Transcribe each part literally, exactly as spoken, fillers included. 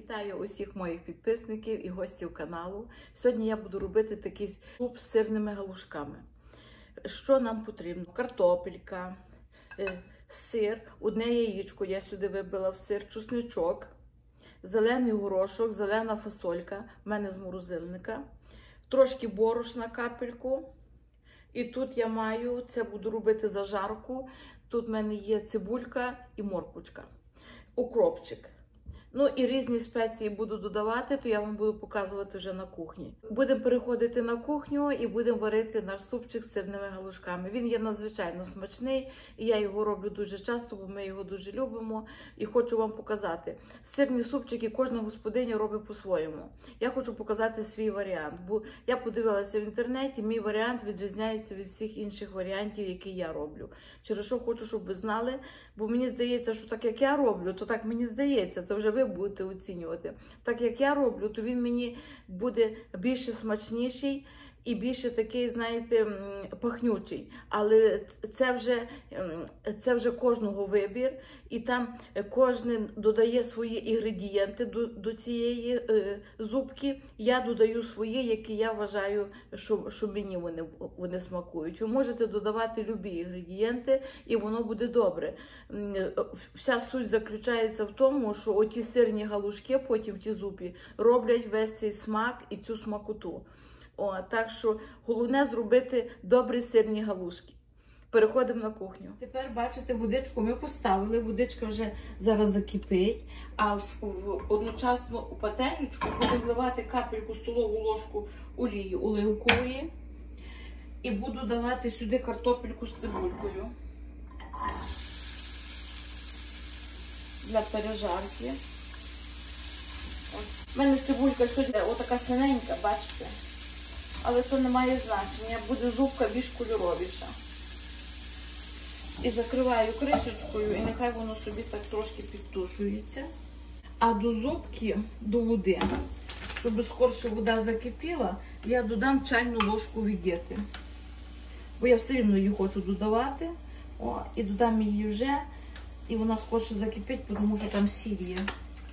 Вітаю усіх моїх підписників і гостів каналу. Сьогодні я буду робити такий суп з сирними галушками. Що нам потрібно? Картопелька, сир, одне яєчко я сюди вибила в сир, чесничок, зелений горошок, зелена фасолька, в мене з морозильника, трошки борошна, капельку. І тут я маю, це буду робити зажарку, тут в мене є цибулька і морквочка, укропчик. Ну і різні спеції буду додавати, то я вам буду показувати вже на кухні. Будемо переходити на кухню і будемо варити наш супчик з сирними галушками. Він є надзвичайно смачний, і я його роблю дуже часто, бо ми його дуже любимо. І хочу вам показати. Сирні супчики кожна господиня робить по-своєму. Я хочу показати свій варіант, бо я подивилася в інтернеті, мій варіант відрізняється від всіх інших варіантів, які я роблю. Через що хочу, щоб ви знали, бо мені здається, що так як я роблю, то так мені здається, то вже ви будете оцінювати. Так як я роблю, то він мені буде більше смачніший і більше такий, знаєте, пахнючий. Але це вже, це вже кожного вибір. І там кожен додає свої інгредієнти до, до цієї е, зубки. Я додаю свої, які я вважаю, що, що мені вони, вони смакують. Ви можете додавати любі інгредієнти, і воно буде добре. Вся суть заключається в тому, що оті сирні галушки потім в ті зупі роблять весь цей смак і цю смакоту. О, так що головне зробити добрі сирні галушки. Переходимо на кухню. Тепер, бачите, водичку ми поставили, водичка вже зараз закипить, а в, в, одночасно у пательничку буду вливати капельку столову ложку олії оливкової і буду давати сюди картопельку з цибулькою для пережарки. У мене цибулька сьогодні отака синенька, бачите? Але то не має значення, буде зубка більш кольоровіша. І закриваю кришечкою, і нехай воно собі так трошки підтушується. А до зубки, до води, щоб скорше вода закипіла, я додам чайну ложку відєти. Бо я все рівно її хочу додавати. О, і додам її вже, і вона скорше закипить, тому що там сіль є.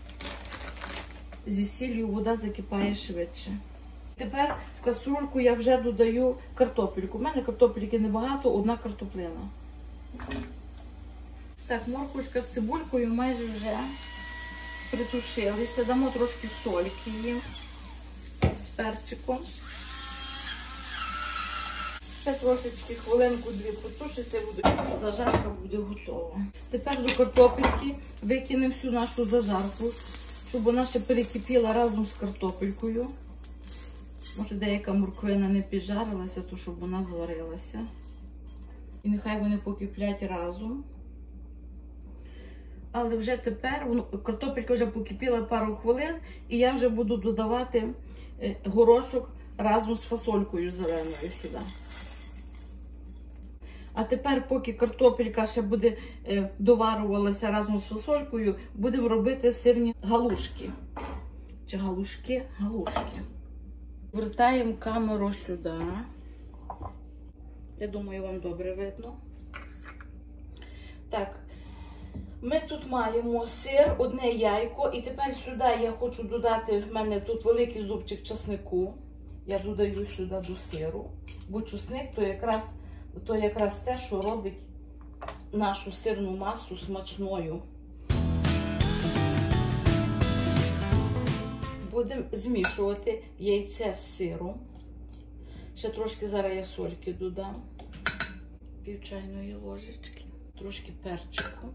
Зі сіллю вода закипає швидше. Тепер в каструльку я вже додаю картопельку. У мене картопельки небагато, одна картоплина. Так, морквочка з цибулькою майже вже притушилися. Дамо трошки сольки їм з перчиком. Ще трошечки, хвилинку-дві потушиться, зажарка буде готова. Тепер до картопельки викинемо всю нашу зажарку, щоб вона ще перекипіла разом з картопелькою. Може, деяка морквина не піджарилася, то щоб вона зварилася. І нехай вони покиплять разом. Але вже тепер, картопелька вже покипіла пару хвилин, і я вже буду додавати горошок разом з фасолькою зеленою сюди. А тепер, поки картопелька ще буде доварювалася разом з фасолькою, будемо робити сирні галушки. Чи галушки? Галушки. Вертаємо камеру сюди. Я думаю, вам добре видно. Так, ми тут маємо сир, одне яйко. І тепер сюди я хочу додати, в мене тут великий зубчик чеснику. Я додаю сюди до сиру. Бо чесник то якраз, то якраз те, що робить нашу сирну масу смачною. Будемо змішувати яйце з сиром. Ще трошки зараз я сольки додам. Пів чайної ложечки. Трошки перчику.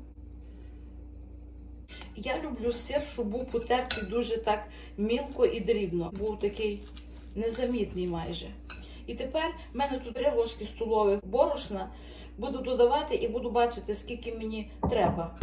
Я люблю сир, щоб був потертий дуже так мілко і дрібно. Був такий незамітний майже. І тепер в мене тут три ложки столових борошна. Буду додавати і буду бачити, скільки мені треба.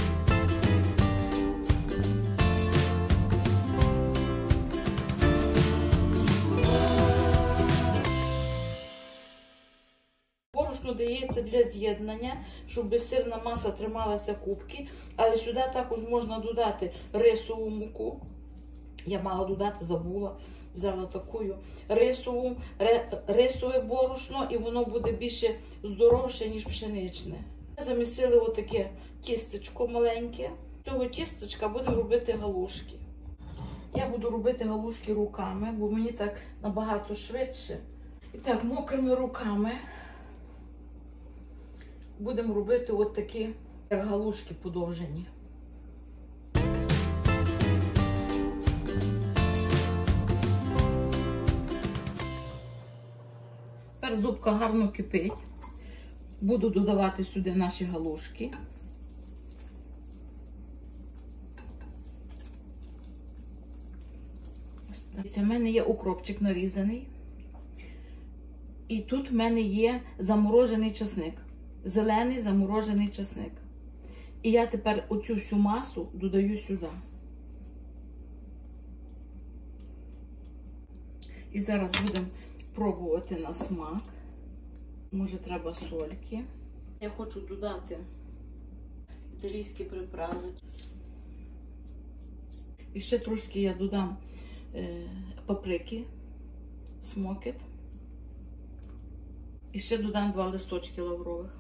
Борошно дається для з'єднання, щоб сирна маса трималася кубки, але сюди також можна додати рисову муку. Я мала додати, забула, взяла таку рисову, рисове борошно, і воно буде більше здоровше, ніж пшеничне. Замісили отаке тістечко маленьке. З цього тістечка будемо робити галушки. Я буду робити галушки руками, бо мені так набагато швидше. І так, мокрими руками будемо робити от такі галушки подовжені. Тепер зубка гарно кипить. Буду додавати сюди наші галушки. У мене є укропчик нарізаний. І тут в мене є заморожений чесник. Зелений заморожений чесник. І я тепер оцю всю масу додаю сюди. І зараз будемо пробувати на смак. Може, треба сольки. Я хочу додати італійські приправи. І ще трошки я додам е, паприки, смокет. І ще додам два листочки лаврових.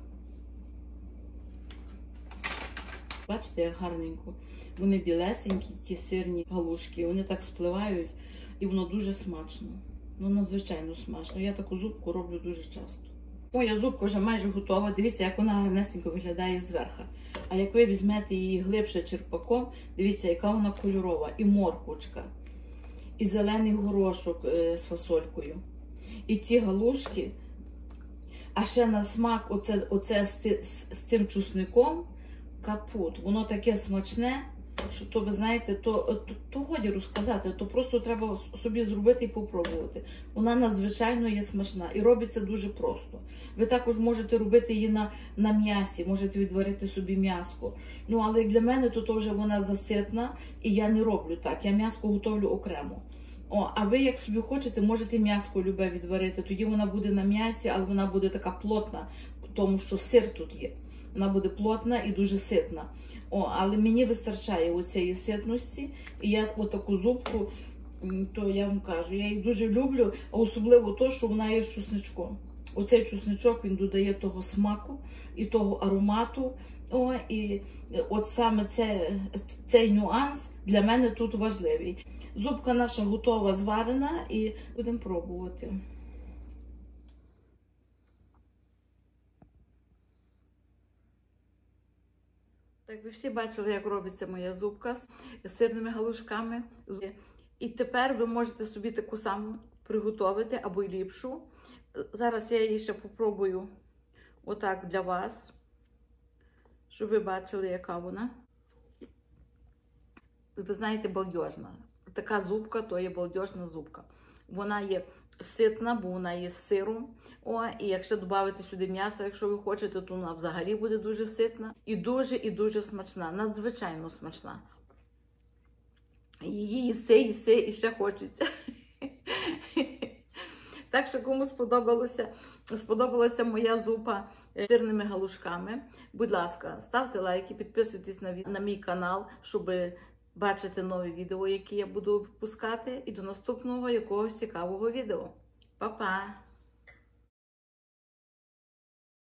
Бачите, як гарненько. Вони білесенькі, ті сирні галушки. Вони так спливають і воно дуже смачно. Ну, надзвичайно смачно. Я таку зубку роблю дуже часто. Моя зубка вже майже готова. Дивіться, як вона гарнесенько виглядає зверху. А як ви візьмете її глибше черпаком, дивіться, яка вона кольорова. І морквочка, і зелений горошок з фасолькою. І ці галушки, а ще на смак оце, оце з, з, з цим чесником капут. Воно таке смачне, що то, ви знаєте, то, то, то годі розказати, то просто треба собі зробити і попробувати. Вона надзвичайно є смачна і робиться дуже просто. Ви також можете робити її на, на м'ясі, можете відварити собі м'яско. Ну, але для мене то, то вже вона заситна і я не роблю так, я м'яско готовлю окремо. О, а ви, як собі хочете, можете м'яско любе відварити, тоді вона буде на м'ясі, але вона буде така плотна, тому що сир тут є. Вона буде плотна і дуже ситна. О, але мені вистачає оцієї ситності, і я отаку зубку, то я вам кажу, я її дуже люблю, а особливо то, що вона є з чесничком. Оцей чесничок, він додає того смаку і того аромату. О, і от саме це, цей нюанс для мене тут важливий. Зубка наша готова, зварена, і будемо пробувати. Так, ви всі бачили, як робиться моя зубка з сирними галушками. І тепер ви можете собі таку саму приготувати, або й ліпшу. Зараз я її ще попробую отак для вас, щоб ви бачили, яка вона. Ви знаєте, балдежна. Така зубка, то є балдежна зубка. Вона є ситна, бо вона є з сиром. О, і якщо додати сюди м'ясо, якщо ви хочете, то вона взагалі буде дуже ситна. І дуже, і дуже смачна. Надзвичайно смачна. Її їси, їси, і ще хочеться. Так що, кому сподобалося, сподобалася моя зупа з сирними галушками, будь ласка, ставте лайки, підписуйтесь на, на мій канал, щоб бачити нові відео, які я буду випускати, і до наступного якогось цікавого відео. Па-па!